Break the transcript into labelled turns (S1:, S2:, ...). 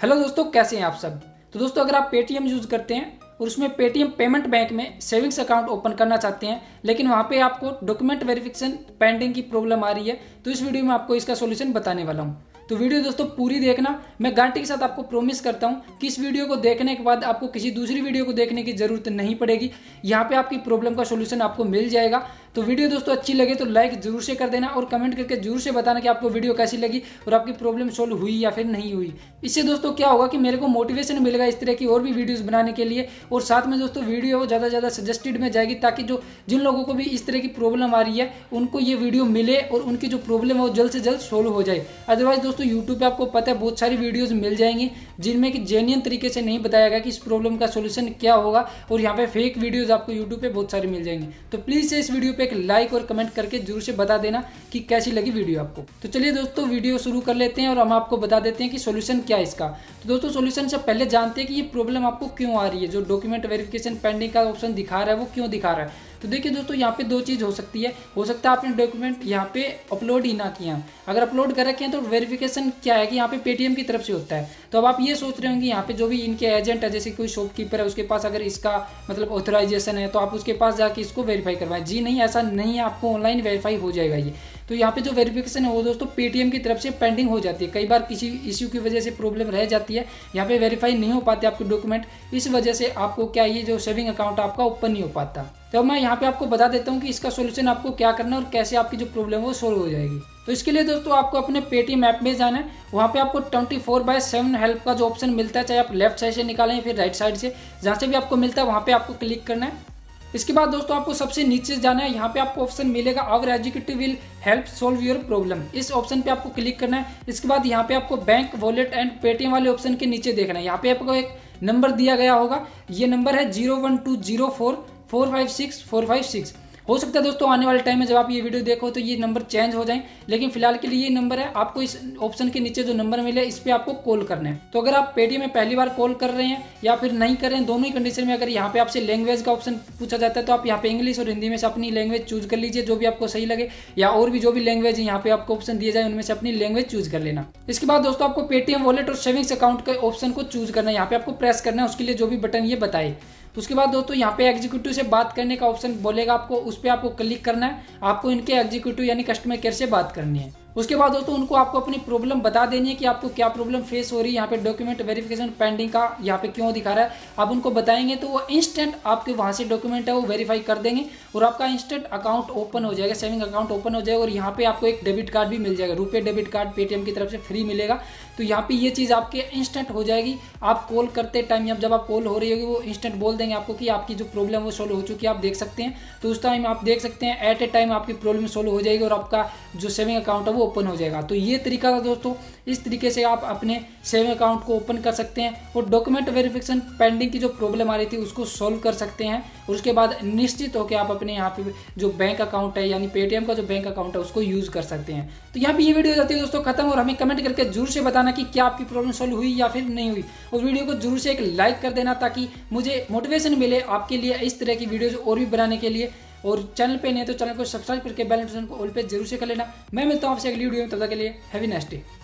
S1: Hello दोस्तों, कैसे हैं आप सब। तो दोस्तों, अगर आप पेटीएम यूज़ करते हैं और उसमें पेटीएम पेमेंट बैंक में सेविंग्स अकाउंट ओपन करना चाहते हैं, लेकिन वहाँ पे आपको डॉक्यूमेंट वेरिफिकेशन पेंडिंग की प्रॉब्लम आ रही है, तो इस वीडियो में आपको इसका सॉल्यूशन बताने वाला हूँ। तो वीडियो दोस्तों पूरी देखना। मैं गारंटी के साथ आपको प्रॉमिस करता हूँ कि इस वीडियो को देखने के बाद आपको किसी दूसरी वीडियो को देखने की जरूरत नहीं पड़ेगी। यहाँ पे आपकी प्रॉब्लम का सॉल्यूशन आपको मिल जाएगा। तो वीडियो दोस्तों अच्छी लगे तो लाइक जरूर से कर देना और कमेंट करके जरूर से बताना कि आपको वीडियो कैसी लगी और आपकी प्रॉब्लम सोल्व हुई या फिर नहीं हुई। इससे दोस्तों क्या होगा कि मेरे को मोटिवेशन मिलेगा इस तरह की और भी वीडियोस बनाने के लिए, और साथ में दोस्तों वीडियो ज़्यादा से ज़्यादा सजेस्टेड में जाएगी, ताकि जिन लोगों को भी इस तरह की प्रॉब्लम आ रही है उनको ये वीडियो मिले और उनकी जो प्रॉब्लम है वो जल्द से जल्द सोल्व हो जाए। अदरवाइज दोस्तों यूट्यूब पे आपको पता है बहुत सारी वीडियोस मिल जाएंगी जिनमें कि जेन्युइन तरीके से नहीं बताया गया कि इस प्रॉब्लम का सॉल्यूशन क्या होगा, और यहाँ पे फेक वीडियोस आपको यूट्यूब पे बहुत सारी मिल जाएंगी। तो प्लीज से इस वीडियो पे एक लाइक और कमेंट करके जरूर से बता देना कि कैसी लगी वीडियो आपको। तो चलिए दोस्तों वीडियो शुरू कर लेते हैं और हम आपको बता देते हैं कि सॉल्यूशन क्या है इसका। तो दोस्तों सॉल्यूशन से पहले जानते हैं कि ये प्रॉब्लम आपको क्यों आ रही है। जो डॉक्यूमेंट वेरिफिकेशन पेंडिंग का ऑप्शन दिखा रहा है वो क्यों दिखा रहा है। तो देखिए दोस्तों, यहाँ पे दो चीज़ हो सकती है। हो सकता है आपने डॉक्यूमेंट यहाँ पे अपलोड ही ना किया। अगर अपलोड कर रखे हैं तो वेरिफिकेशन क्या है कि यहाँ पे पेटीएम की तरफ से होता है। तो अब आप ये सोच रहे होंगे यहाँ पे जो भी इनके एजेंट है, जैसे कोई शॉपकीपर है, उसके पास अगर इसका मतलब ऑथराइजेशन है तो आप उसके पास जाके इसको वेरीफाई करवाएं। जी नहीं, ऐसा नहीं है, आपको ऑनलाइन वेरीफाई हो जाएगा ये। तो यहाँ पे जो वेरिफिकेशन है वो दोस्तों पेटीएम की तरफ से पेंडिंग हो जाती है। कई बार किसी इश्यू की वजह से प्रॉब्लम रह जाती है, यहाँ पे वेरीफाई नहीं हो पाते आपके डॉक्यूमेंट, इस वजह से आपको क्या ये जो सेविंग अकाउंट आपका ओपन नहीं हो पाता। तो मैं यहाँ पे आपको बता देता हूँ कि इसका सॉल्यूशन आपको क्या करना है और कैसे आपकी जो प्रॉब्लम है वो सोल्व हो जाएगी। तो इसके लिए दोस्तों आपको अपने पेटीएम ऐप में जाना है। वहाँ पे आपको 24/7 हेल्प का जो ऑप्शन मिलता है, चाहे आप लेफ्ट साइड से निकालें या फिर राइट साइड से, जहाँ से भी आपको मिलता है वहाँ पे आपको क्लिक करना है। इसके बाद दोस्तों आपको सबसे नीचे जाना है। यहाँ पे आपको ऑप्शन मिलेगा our executive will help solve your problem. इस ऑप्शन पे आपको क्लिक करना है। इसके बाद यहाँ पे आपको बैंक वॉलेट एंड पेटीएम वाले ऑप्शन के नीचे देखना है। यहाँ पे आपको एक नंबर दिया गया होगा, ये नंबर है 01204456 हो सकता है दोस्तों आने वाले टाइम में जब आप ये वीडियो देखो तो ये नंबर चेंज हो जाए, लेकिन फिलहाल के लिए ये नंबर है। आपको इस ऑप्शन के नीचे जो नंबर मिले इस पे आपको कॉल करना है। तो अगर आप पेटीएम में पहली बार कॉल कर रहे हैं या फिर नहीं कर रहे हैं, दोनों ही कंडीशन में अगर यहाँ पे आपसे लैंग्वेज का ऑप्शन पूछा जाता है तो आप यहाँ पे इंग्लिश और हिंदी में से अपनी लैंग्वेज चूज कर लीजिए, जो भी आपको सही लगे, या और भी जो भी लैंग्वेज है यहाँ पे आपको ऑप्शन दिए जाए उनमें से अपनी लैंग्वेज चूज कर लेना। इसके बाद दोस्तों आपको पेटीएम वॉलेट और सेविंग्स अकाउंट के ऑप्शन को चूज करना है। यहाँ पे आपको प्रेस करना है, उसके लिए जो भी बटन ये बताए। उसके बाद दोस्तों यहाँ पे एग्जीक्यूटिव से बात करने का ऑप्शन बोलेगा आपको, उस पर आपको क्लिक करना है। आपको इनके एग्जीक्यूटिव यानी कस्टमर केयर से बात करनी है। उसके बाद दोस्तों उनको आपको अपनी प्रॉब्लम बता देनी है कि आपको क्या प्रॉब्लम फेस हो रही है। यहाँ पे डॉक्यूमेंट वेरिफिकेशन पेंडिंग का यहाँ पे क्यों दिखा रहा है, आप उनको बताएंगे तो वो इंस्टेंट आपके वहाँ से डॉक्यूमेंट है वो वेरीफाई कर देंगे और आपका इंस्टेंट अकाउंट ओपन हो जाएगा, सेविंग अकाउंट ओपन हो जाएगा। और यहाँ पे आपको एक डेबिट कार्ड भी मिल जाएगा, रुपये डेबिट कार्ड पेटीएम की तरफ से फ्री मिलेगा। तो यहाँ पे ये चीज़ आपके इंस्टेंट हो जाएगी। आप कॉल करते टाइम या जब आप कॉल हो रही होगी वो इंस्टेंट बोल देंगे आपको कि आपकी जो प्रॉब्लम वो सोल्व हो चुकी है, आप देख सकते हैं। तो उस टाइम आप देख सकते हैं एट ए टाइम आपकी प्रॉब्लम सोल्व हो जाएगी और आपका जो सेविंग अकाउंट है वो ओपन हो जाएगा। तो ये तरीका था दोस्तों, इस तरीके से आप अपने सेविंग अकाउंट को ओपन कर सकते हैं और डॉक्यूमेंट वेरिफिकेशन पेंडिंग की जो प्रॉब्लम आ रही थी उसको सॉल्व कर सकते हैं। और उसके बाद निश्चित होकर आप अपने यहाँ पे जो बैंक अकाउंट है यानी पेटीएम का जो बैंक अकाउंट है उसको यूज कर सकते हैं। तो यहाँ पे ये वीडियो जाती है दोस्तों खत्म, और हमें कमेंट करके जरूर से बताना कि क्या आपकी प्रॉब्लम सॉल्व हुई या फिर नहीं हुई, और वीडियो को जरूर से एक लाइक कर देना ताकि मुझे मोटिवेशन मिले आपके लिए इस तरह की वीडियोज और भी बनाने के लिए। और चैनल पे नहीं तो चैनल को सब्सक्राइब करके बेल नोटिफिकेशन को ऑल पे जरूर से कर लेना। मैं मिलता हूँ आपसे अगली वीडियो में, तब तक के लिए हैव अ नाइस डे।